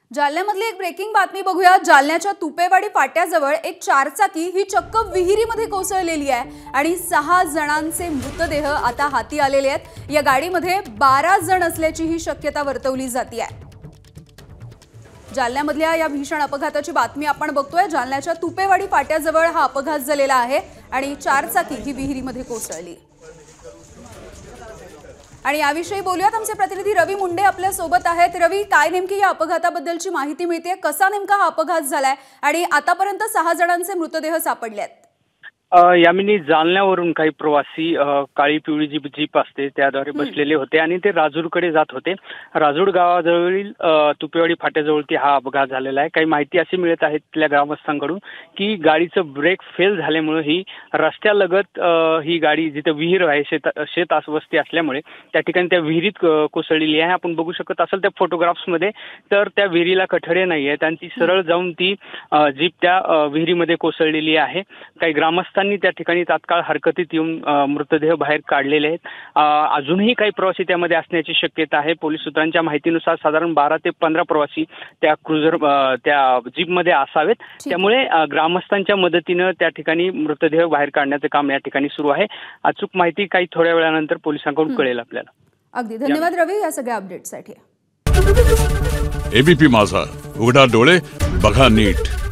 जालन्यामधली एक ब्रेकिंग बातमी बघूया। जालन्याच्या तुपेवाडी फाट्याजवळ एक चारचाकी ही चक्क विहिरीमध्ये कोसळलेली आहे आणि 6 जणांचे मृतदेह आता हाती आलेले आहेत। या गाडीमध्ये 12 जण असल्याची ही शक्यता वर्तवली जाते आहे। जालन्यामधल्या या भीषण अपघाताची बातमी आपण बघतोय। जालन्याच्या तुपेवाडी फाट्याजवळ हा अपघात झालेला आहे आणि चारचाकी ही विहिरीमध्ये कोसळली। आणि याविषयी बोलूयात, आमचे प्रतिनिधी रवी मुंडे आपल्या सोबत आहेत। रवी, काय नेमकी या अपघाताबद्दलची माहिती मिळते? कसा नेमका हा अपघात झालाय आणि आतापर्यंत 6 जणांचे मृतदेह सापडलेत? यामिनी, जालन्यावरून काही प्रवासी काळी पिवळी जीप असते त्याद्वारे बसलेले होते आणि ते राजूरकडे जात होते। राजूर गावाजवळील तुपेवाडी फाट्याजवळ हा अपघात झालेला आहे। काही माहिती अशी मिळत आहे तिथल्या ग्रामस्थांकडून की गाडीचं ब्रेक फेल झाल्यामुळे ही रस्त्यालगत ही गाडी, जिथे विहीर आहे, शेत वस्ती असल्यामुळे त्या ठिकाणी त्या विहिरीत कोसळलेली आहे। आपण बघू शकत असाल त्या फोटोग्राफ्समध्ये, तर त्या विहिरीला कठडे नाही आहेत आणि ती सरळ जाऊन ती जीप त्या विहिरीमध्ये कोसळलेली आहे। काही ग्रामस्थांनी त्या ठिकाणी तात्काळ हरकतीत येऊन मृतदेह बाहेर काढलेले आहेत। अजूनही काही प्रवासी त्यामध्ये असण्याची शक्यता आहे। पोलीस सूत्रांच्या माहितीनुसार साधारण 12 ते 15 प्रवासी त्या त्या जीपमध्ये असावेत। त्यामुळे ग्रामस्थांच्या मदतीनं त्या ठिकाणी मृतदेह बाहेर काढण्याचं काम या ठिकाणी सुरू आहे। अचूक माहिती काही थोड्या वेळानंतर पोलिसांकडून कळेल आपल्याला। अगदी धन्यवाद रवी या सगळ्या अपडेटसाठी। एबीपी माझा, उघडा डोळे बघा नीट।